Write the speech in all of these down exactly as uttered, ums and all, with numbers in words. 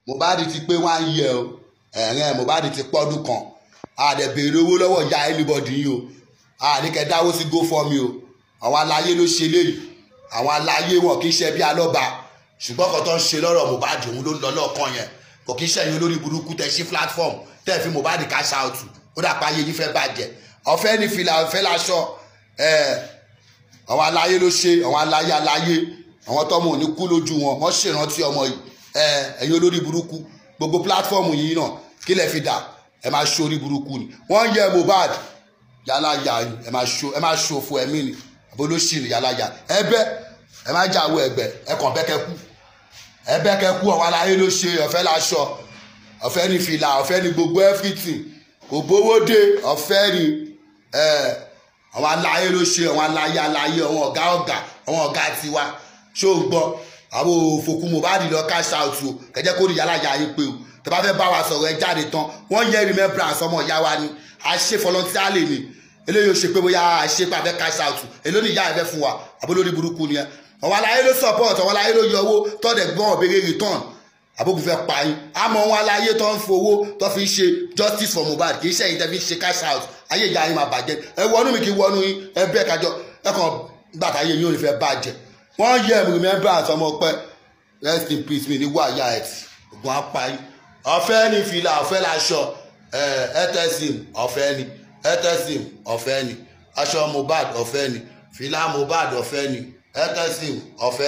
Mohbad ti pé one year o ẹ̀rẹ́ Mohbad ti pọ́dún kan àdẹ̀ béèrè owó lọ́wọ́ ìyá anybody yìí o àníkẹ́ dáwó sí GoFundMe o àwọn aláyé ló ṣe léyìí àwọn aláyé wọn kì í ṣe bí alọ́ba ṣùgbọ́n kan tó ń ṣe lọ́rọ̀ Mohbad òun ló ń lọ lọ́ọ̀kan yẹn kò kì í ṣẹ̀yìn olórí burúkú tẹ̀ sí platform tẹ̀ fi Mohbad cash out ó dàpọ̀ ayé yìí fẹ́ bàjẹ́ ọ̀fẹ́ ní fìlà ọ̀fẹ́ láṣọ àwọn aláyé ló ṣe àwọn aláyé aláyé àwọn tọ́mọ ò ní kú lójú wọn wọ́n ṣèrántí ọmọ yìí ẹ̀yin olórí burúkú gbogbo platform yìí náà kí lẹ fi dà ẹ máa ṣe orí burúkú ni wọ́n yẹ Mohbad yálà yà ẹ máa ṣòfò ẹ̀mí ni abolóṣìlì yálà yà ẹbẹ ẹ má jáwọ́ ẹgbẹ́ ẹ kàn bẹ́kẹ́ kú ẹ bẹ́kẹ́ kú àwọn aláyé ló ṣe ọ̀fẹ́ láṣọ ọ̀fẹ́ ní fìlà ọ̀fẹ́ ní gbogbo everything kò bówó dé ọ̀fẹ́ ní àwọn aláyé ló ṣe àwọn aláyé aláyé àwọn ọ̀gá ọ̀gá àwọn ọ̀gá tiwa ṣó o gbọ́ àwọn òfòkú Mohbad lọ cash out o kẹjẹ kó rí yálà yà yín pé o tẹ bá fẹ́ bá wa sọ̀rọ̀ ẹ jáde tán wọ́n yẹ remembrance ọmọ ìyá wa ni àṣẹ voluntarily ni eléyìí ó ṣe pé bóyá àṣẹ pé abẹ́ cash out èló ni ìyá ẹ fẹ́ fún wa àbólórí burúkú ni ẹ àwọn aláyé ló support àwọn aláyé ló yọ owó tọ́dẹ̀ gbọ́n ọ̀bẹ̀rẹ̀ return àbókù fẹ́ pa yín àmọ́ wọn aláyé tó ń fowó tó fi ń ṣe justice for Mohbad kì í ṣe ìtẹ́ fi ń ṣe cash out ayé ìyá yín máa bàjẹ́ ẹ wọnú mi kì í wọnú yín ẹ bẹ́ẹ̀ kájọ ẹ kàn gbàtà ayé yín ò ní fẹ́ bàjẹ́ wọ́n yẹ remembrance ọmọ pẹ́ rest in peace mi ní wàyà ẹ̀ tí ògùn apá yín ọ̀fẹ́ ní fìlà ọ̀fẹ́ láṣọ ẹ̀ẹ́tẹ̀sìm ọ̀fẹ́ ni ẹ̀ẹ́tẹ̀sìm ọ̀fẹ́ ni aṣọ Mohbad ọ̀fẹ́ ni fìlà Mohbad ọ̀fẹ́ ni ẹ̀ẹ́tẹ̀sìm ọ̀fẹ́.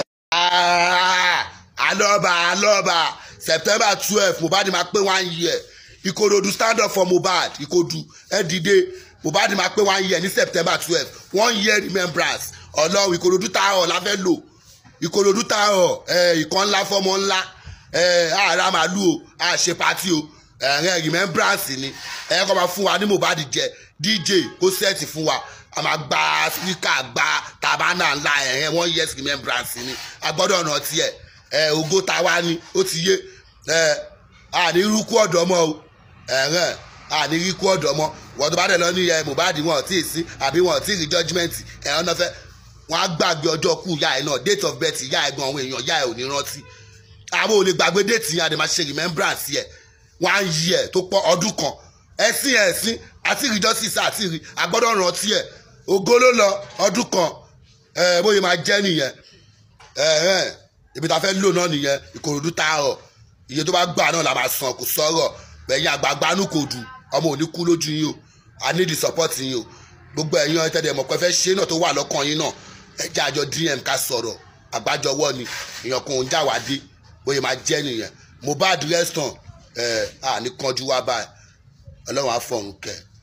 alọ́ba alọ́ba September twelve Mohbad máa pé one year ikorodu stand up for Mohbad ikodu ẹ dìde Mohbad máa pé one year ní September twelve one year remembrance ọlọ́run ikorodu táwọn la fẹ́ lò ikorodu táwọn ìkan ńlá fọmọ ńlá ààrẹ màálù o àṣẹ pati o ẹ̀rẹ́ remembrance ni ẹ̀ kọ́ máa fún wa ní Mohbad jẹ D J kó sẹ́ẹ̀tì fún wa a máa gba speaker gba tabana ńlá ẹ̀rẹ́ one years remembrance ni a gbọ́dọ̀ ọ̀nà tiẹ̀ ẹ̀ ògo táwa ni ó ti yé ẹ̀ àní irúkú ọ̀dọ́ mọ́ o ẹ̀rẹ́ àní irúkú ọ̀dọ́ mọ́ wọ́n tó bá dẹ̀ lọ ní ẹ̀ Mohbad wọn ò tí ì sí àbí wọn ò tí ì rí judgement ẹ̀rọ náà fẹ́ wọn á gbàgbé ọjọ́ kú ìyá ẹ̀ náà date of birth ìyá ẹ̀ gan àwọn èèyàn ìyá ẹ̀ ò ní rántí àwọn ò lè gbàgbé déètì yẹn àdè máa ṣe remembrance yẹ one year tó pọ̀ ọdún kan ẹ̀sìn ẹ̀sìn àti ìrì justice àti ìrì agbọ́dọ̀ rántí ẹ̀ ògo ló lọ ọdún kan bóyá máa jẹ́ nìyẹn ibi tá a fẹ́ lò náà nìyẹn ìkòròdú táàrọ̀ iye tó bá gbà náà la máa san kò sọ̀rọ̀ bẹ̀yìn àgbààgbà nù kò dù ọmọ òní kú lójú yín o I need the support yín o gbogbo ẹ̀yin ẹ̀tẹ̀dẹ̀ mọ̀ pé fẹ́ ṣe náà tó wà lọ́kàn yín náà ẹ̀jẹ̀ àjọ D M ká sọ̀rọ̀ àgbájọwọ́ ni èèyàn kan ò ń já wá dé bóyá máa jẹ́ nìyẹn Mohbad restaurant ẹ̀ à ní kanjú wá báyìí ọlọ́run á fọ̀hún kẹ́.